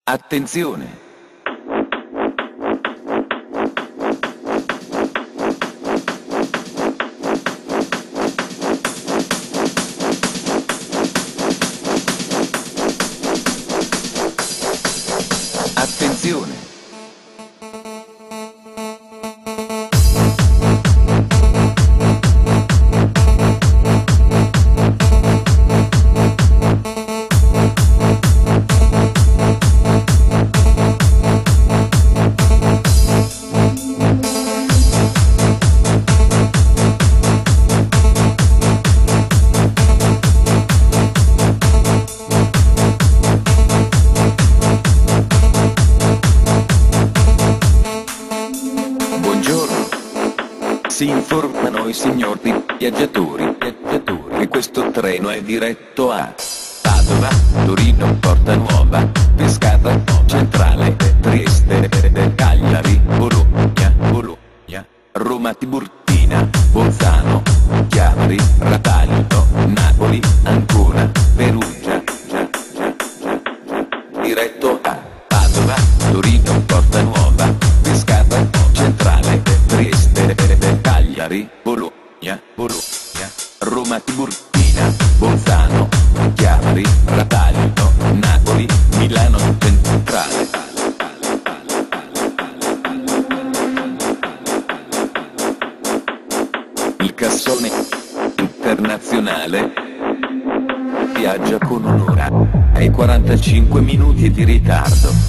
Attenzione! Attenzione! Buongiorno. Si informano i signori viaggiatori che questo treno è diretto a Padova, Torino, Porta Nuova, Pescara, Centrale, Trieste, Cagliari, Bologna, Roma Tiburtina, Bolzano, Chiavari, Rataglio, Napoli, Ancona, Perugia, diretto a Padova, Torino, Porta Nuova, Pescara, Centrale, Trieste, Cagliari, Bologna, Roma Tiburtina, Bolzano, Chiavari, Rataglio, Napoli, Milano Centrale. Il cassone internazionale viaggia con un'ora e 45 minuti di ritardo.